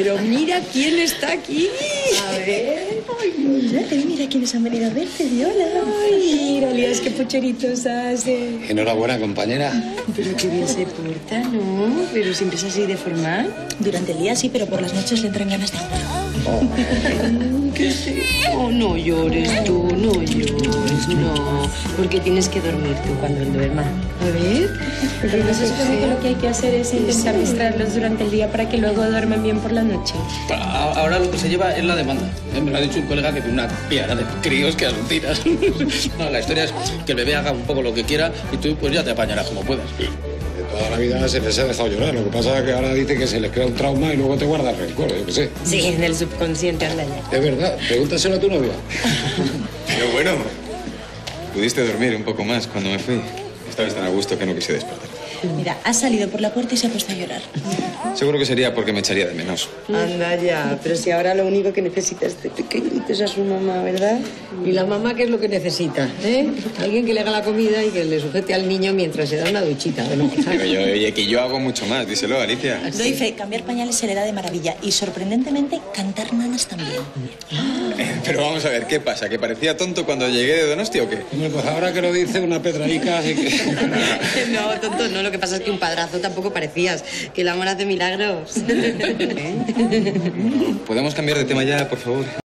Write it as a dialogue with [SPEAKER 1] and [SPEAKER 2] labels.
[SPEAKER 1] Pero mira quién está aquí.
[SPEAKER 2] A ver. Ay, mira quiénes han venido a verte, Viola.
[SPEAKER 1] Ay, mira, Lías, qué pucheritos hace.
[SPEAKER 3] Enhorabuena, compañera.
[SPEAKER 1] Pero qué bien se porta, ¿no? Pero siempre es así de formal.
[SPEAKER 2] Durante el día sí, pero por las noches le entran ganas de jugar.
[SPEAKER 1] Oh, no llores tú, no llores, no. Porque tienes que dormir tú cuando él duerma. A ver.
[SPEAKER 2] Pero no se supone que lo que hay que hacer es intentar distraerlos durante el día para que luego duerman bien por la noche.
[SPEAKER 3] Ahora lo que se lleva es la demanda. Me lo ha dicho un colega que tiene una piara de críos que alucinas. No, la historia es que el bebé haga un poco lo que quiera y tú pues ya te apañarás como puedas.
[SPEAKER 4] De toda la vida se les ha dejado llorar. Lo que pasa es que ahora dice que se les crea un trauma y luego te guardas rencor, yo qué sé.
[SPEAKER 1] Sí, en el subconsciente, anda ya.
[SPEAKER 4] Es verdad, pregúntaselo a tu novia.
[SPEAKER 5] Pero bueno, pudiste dormir un poco más cuando me fui. Estabas tan a gusto que no quise despertar.
[SPEAKER 2] Mira, ha salido por la puerta y se ha puesto a llorar.
[SPEAKER 5] Seguro que sería porque me echaría de menos.
[SPEAKER 1] Anda ya, pero si ahora lo único que necesita es de pequeñitos a su mamá, ¿verdad? ¿Y la mamá qué es lo que necesita? Alguien que le haga la comida y que le sujete al niño mientras se da una duchita, ¿no?
[SPEAKER 5] Pero oye, que yo hago mucho más, díselo, Alicia.
[SPEAKER 2] Doy fe, cambiar pañales se le da de maravilla y, sorprendentemente, cantar nanas también.
[SPEAKER 5] Pero vamos a ver, ¿qué pasa? ¿Que parecía tonto cuando llegué de Donosti o qué?
[SPEAKER 4] Hombre, pues ahora que lo dice una pedraica, así que...
[SPEAKER 1] No, tonto, no. Lo que pasa es que un padrazo tampoco parecías. Que el amor hace milagros.
[SPEAKER 5] ¿Podemos cambiar de tema ya, por favor?